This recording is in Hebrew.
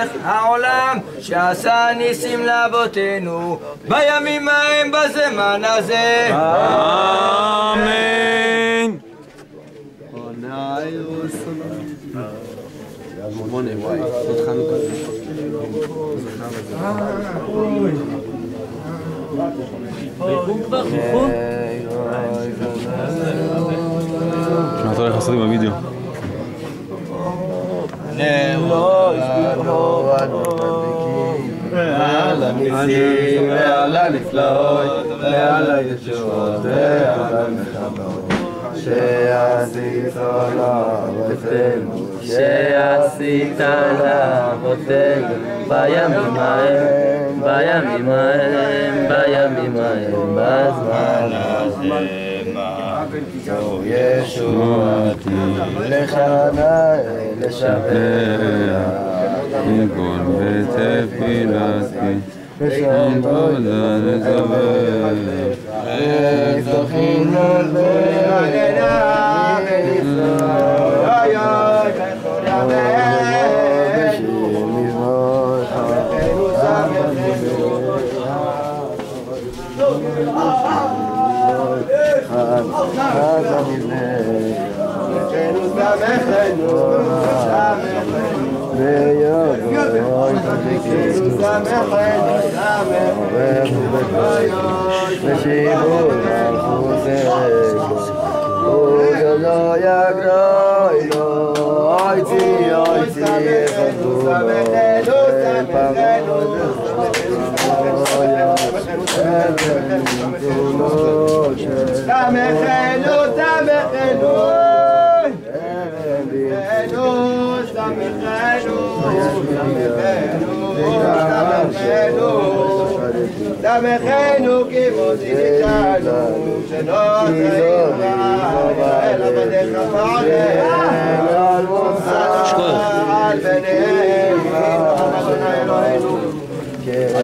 מלך העולם שעשה ניסים לאבותינו בימים ההם בזמן הזה. אמן. מה אתה הולך לעשות עם הוידאו? ועל הניסים ועל הנפלאות ועל הישועות ועל המלחמות שעשית לאבותינו בימים ההם בזמן הזה. זו ישועתי לך נאה לשבח מכל בתפילתי ושם תודה לדבר זכינו בהגנה ונפלא שמחנו כמו זיכינו שנותנים אל עבדיך פעלה על בניהם